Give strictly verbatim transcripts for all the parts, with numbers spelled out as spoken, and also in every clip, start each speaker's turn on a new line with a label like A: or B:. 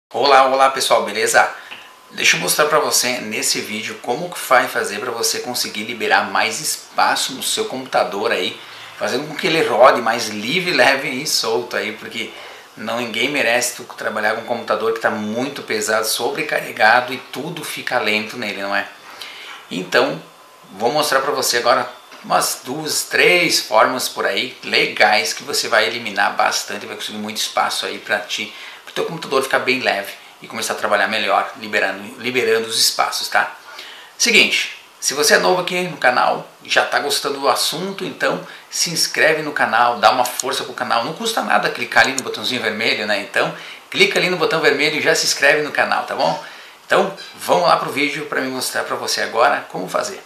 A: Olá, olá pessoal, beleza? Deixa eu mostrar para você nesse vídeo como que vai fazer para você conseguir liberar mais espaço no seu computador aí, fazendo com que ele rode mais livre, leve e solto aí, porque não ninguém merece tu trabalhar com um computador que está muito pesado, sobrecarregado e tudo fica lento nele, não é? Então, vou mostrar para você agora umas duas, três formas por aí legais que você vai eliminar bastante, vai conseguir muito espaço aí para ti, para o teu computador ficar bem leve e começar a trabalhar melhor, liberando, liberando os espaços, tá? Seguinte, se você é novo aqui no canal, já está gostando do assunto, então se inscreve no canal, dá uma força pro canal, não custa nada clicar ali no botãozinho vermelho, né? Então, clica ali no botão vermelho e já se inscreve no canal, tá bom? Então, vamos lá pro vídeo para me mostrar para você agora como fazer.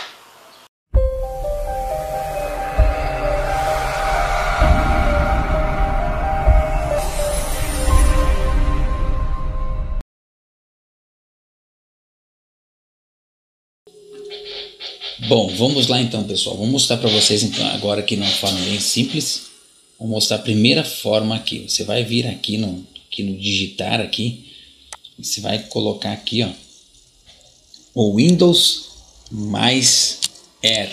A: Bom, vamos lá então, pessoal. Vou mostrar para vocês então agora aqui de uma forma bem simples. Vou mostrar a primeira forma aqui. Você vai vir aqui no, aqui no digitar aqui. Você vai colocar aqui, ó, o Windows mais R.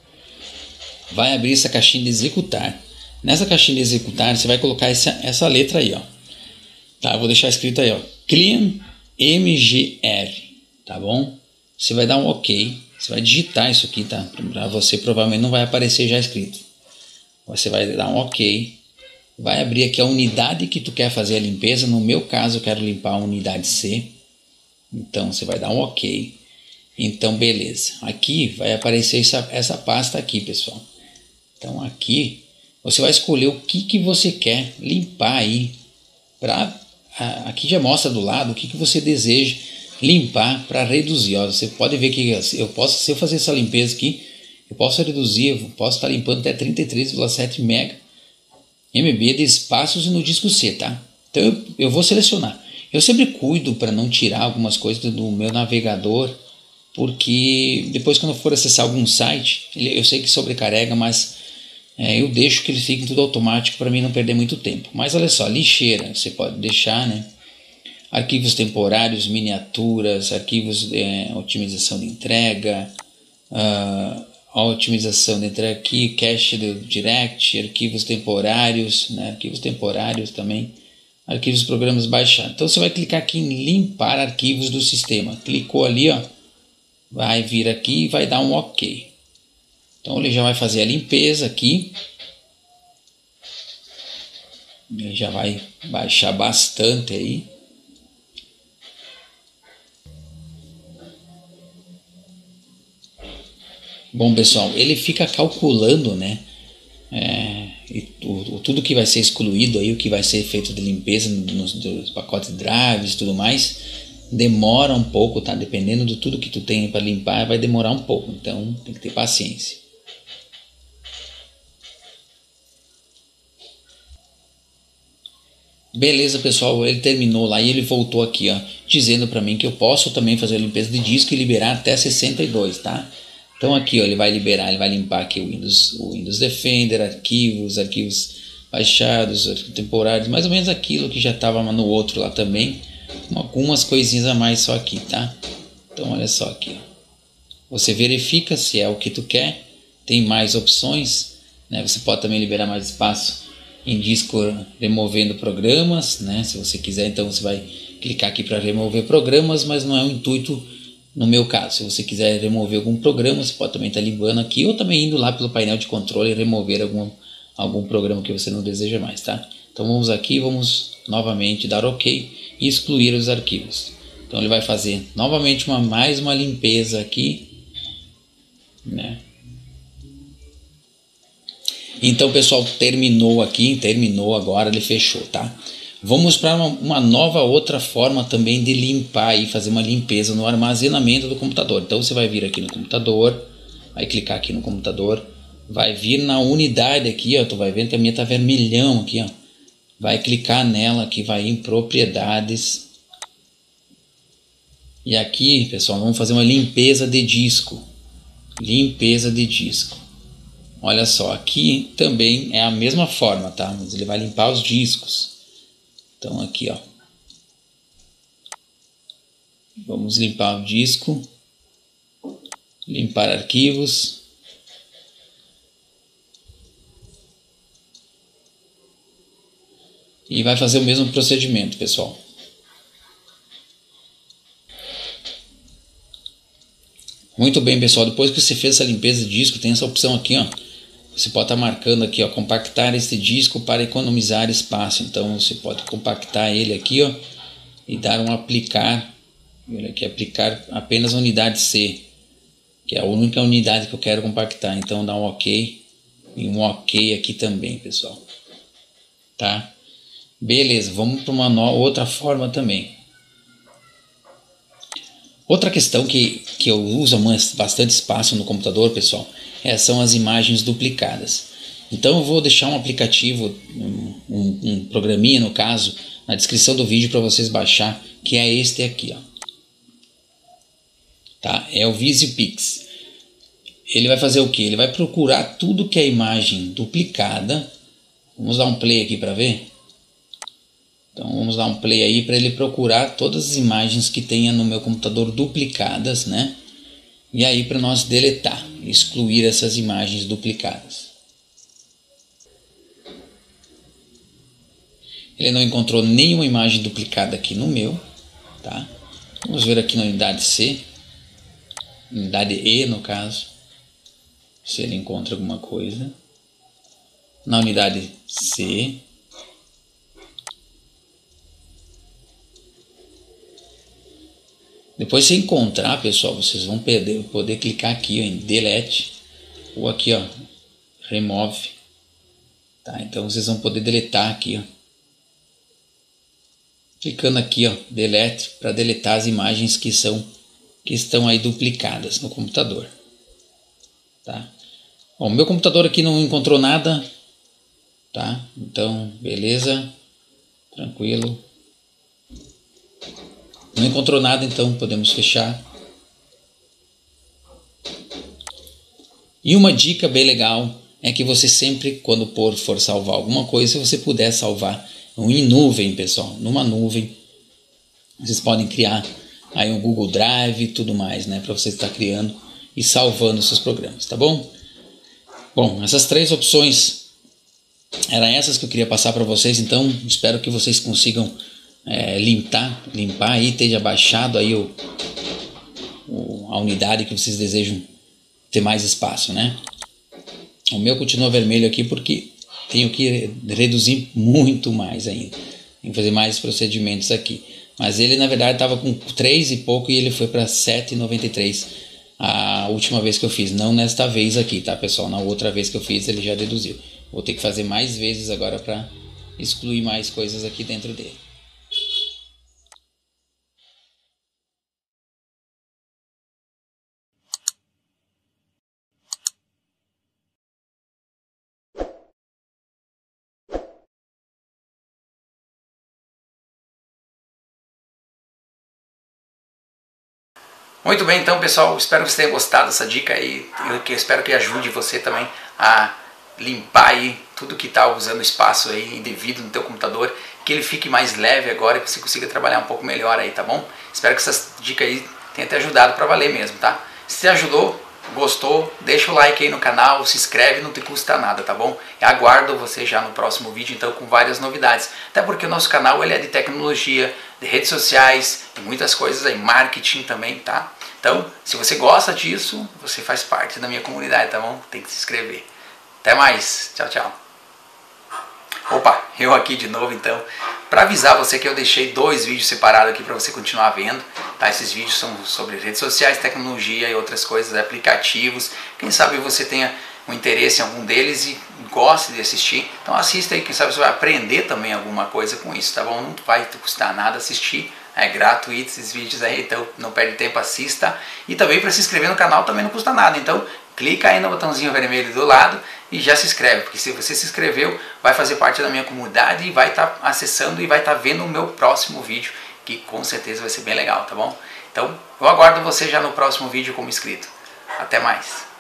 A: Vai abrir essa caixinha de executar. Nessa caixinha de executar, você vai colocar essa, essa letra aí, ó. Tá? Vou deixar escrito aí, ó, Clean M G R, tá bom? Você vai dar um OK. Você vai digitar isso aqui, tá? Para você provavelmente não vai aparecer já escrito. Você vai dar um OK. Vai abrir aqui a unidade que tu quer fazer a limpeza. No meu caso, eu quero limpar a unidade C. Então, você vai dar um OK. Então, beleza. Aqui vai aparecer essa, essa pasta aqui, pessoal. Então, aqui você vai escolher o que, que você quer limpar aí. Pra, aqui já mostra do lado o que, que você deseja limpar para reduzir. Ó, você pode ver que eu posso, se eu fazer essa limpeza aqui, eu posso reduzir, eu posso estar limpando até trinta e três vírgula sete mega M B de espaços no disco C, tá? Então eu, eu vou selecionar. Eu sempre cuido para não tirar algumas coisas do meu navegador, porque depois quando eu for acessar algum site, eu sei que sobrecarrega, mas é, eu deixo que ele fique tudo automático para mim não perder muito tempo. Mas olha só, lixeira, você pode deixar, né? Arquivos temporários, miniaturas, arquivos de é, otimização de entrega, uh, a otimização de entrega aqui, cache do direct, arquivos temporários, né, arquivos temporários também, arquivos programas baixados. Então você vai clicar aqui em limpar arquivos do sistema. Clicou ali, ó, vai vir aqui e vai dar um OK. Então ele já vai fazer a limpeza aqui. Ele já vai baixar bastante aí. Bom, pessoal, ele fica calculando, né, é, e o, tudo que vai ser excluído aí, o que vai ser feito de limpeza nos, nos pacotes drives e tudo mais, demora um pouco, tá? Dependendo de tudo que tu tem para limpar, vai demorar um pouco, então tem que ter paciência. Beleza, pessoal, ele terminou lá e ele voltou aqui, ó, dizendo para mim que eu posso também fazer a limpeza de disco e liberar até sessenta e dois, tá? Então aqui, ó, ele vai liberar, ele vai limpar aqui o Windows, o Windows Defender, arquivos, arquivos baixados, arquivos temporários, mais ou menos aquilo que já estava no outro lá também, com algumas coisinhas a mais só aqui, tá? Então olha só aqui, ó. Você verifica se é o que tu quer, tem mais opções, né? Você pode também liberar mais espaço em disco removendo programas, né? Se você quiser, então você vai clicar aqui para remover programas, mas não é o intuito. No meu caso, se você quiser remover algum programa, você pode também estar limpando aqui ou também indo lá pelo painel de controle e remover algum, algum programa que você não deseja mais, tá? Então vamos aqui, vamos novamente dar OK e excluir os arquivos. Então ele vai fazer novamente uma, mais uma limpeza aqui, né? Então, pessoal, terminou aqui, terminou agora, ele fechou, tá? Vamos para uma, uma nova outra forma também de limpar e fazer uma limpeza no armazenamento do computador. Então você vai vir aqui no computador, vai clicar aqui no computador, vai vir na unidade aqui, ó, tu vai ver que a minha tá vermelhão aqui, ó. Vai clicar nela aqui, vai em propriedades. E aqui, pessoal, vamos fazer uma limpeza de disco. Limpeza de disco. Olha só, aqui também é a mesma forma, tá? Mas ele vai limpar os discos. Então aqui, ó, Vamos limpar o disco, limpar arquivos. E vai fazer o mesmo procedimento, pessoal. Muito bem, pessoal. Depois que você fez essa limpeza de disco, tem essa opção aqui, ó. Você pode estar marcando aqui, ó, compactar este disco para economizar espaço. Então você pode compactar ele aqui, ó, e dar um aplicar. Olha aqui, aplicar apenas a unidade C, que é a única unidade que eu quero compactar. Então dá um OK e um OK aqui também, pessoal. Tá? Beleza, vamos para uma no... outra forma também. Outra questão que, que eu uso bastante espaço no computador, pessoal, é, são as imagens duplicadas. Então eu vou deixar um aplicativo, um, um, um programinha no caso, na descrição do vídeo para vocês baixar, que é este aqui, ó. Tá? É o VisiPix. Ele vai fazer o que? Ele vai procurar tudo que é imagem duplicada. Vamos dar um play aqui para ver? Então vamos dar um play aí para ele procurar todas as imagens que tenha no meu computador duplicadas, né? E aí para nós deletar, excluir essas imagens duplicadas. Ele não encontrou nenhuma imagem duplicada aqui no meu, tá? Vamos ver aqui na unidade C, unidade E no caso, se ele encontra alguma coisa. Na unidade C. Depois se encontrar, pessoal, vocês vão poder, poder clicar aqui, ó, em Delete, ou aqui, ó, Remove, tá? Então vocês vão poder deletar aqui, ó, clicando aqui, ó, Delete, para deletar as imagens que são que estão aí duplicadas no computador, tá? Bom, meu computador aqui não encontrou nada, tá? Então, beleza, tranquilo. Não encontrou nada, então podemos fechar. E uma dica bem legal é que você sempre, quando for, for salvar alguma coisa, se você puder salvar em nuvem, pessoal, numa nuvem, vocês podem criar aí um Google Drive e tudo mais, né, para você estar criando e salvando seus programas, tá bom? Bom, essas três opções eram essas que eu queria passar para vocês, então espero que vocês consigam É, limpar, limpar aí, esteja baixado aí o, o, a unidade que vocês desejam ter mais espaço, né? O meu continua vermelho aqui porque tenho que reduzir muito mais ainda, tenho que fazer mais procedimentos aqui, mas ele na verdade estava com três e pouco e ele foi para sete e noventa e três a última vez que eu fiz, não nesta vez aqui, tá, pessoal? Na outra vez que eu fiz ele já reduziu, vou ter que fazer mais vezes agora para excluir mais coisas aqui dentro dele. Muito bem, então, pessoal, espero que vocês tenham gostado dessa dica aí, eu que espero que ajude você também a limpar aí tudo que está usando espaço aí indevido no teu computador, que ele fique mais leve agora e que você consiga trabalhar um pouco melhor aí, tá bom? Espero que essas dicas aí tenham te ajudado para valer mesmo, tá? Se ajudou, gostou, deixa o like aí no canal, se inscreve, não te custa nada, tá bom? Eu aguardo você já no próximo vídeo, então, com várias novidades. Até porque o nosso canal ele é de tecnologia, de redes sociais, de muitas coisas aí, marketing também, tá? Então, se você gosta disso, você faz parte da minha comunidade, tá bom? Tem que se inscrever. Até mais. Tchau, tchau. Opa, eu aqui de novo então, para avisar você que eu deixei dois vídeos separados aqui para você continuar vendo, tá? Esses vídeos são sobre redes sociais, tecnologia e outras coisas, aplicativos. Quem sabe você tenha um interesse em algum deles e goste de assistir, então assista aí, quem sabe você vai aprender também alguma coisa com isso, tá bom? Não vai te custar nada assistir, é gratuito esses vídeos aí, então não perde tempo, assista. E também para se inscrever no canal também não custa nada, então clica aí no botãozinho vermelho do lado e já se inscreve, porque se você se inscreveu, vai fazer parte da minha comunidade e vai estar tá acessando e vai estar tá vendo o meu próximo vídeo, que com certeza vai ser bem legal, tá bom? Então eu aguardo você já no próximo vídeo como inscrito. Até mais!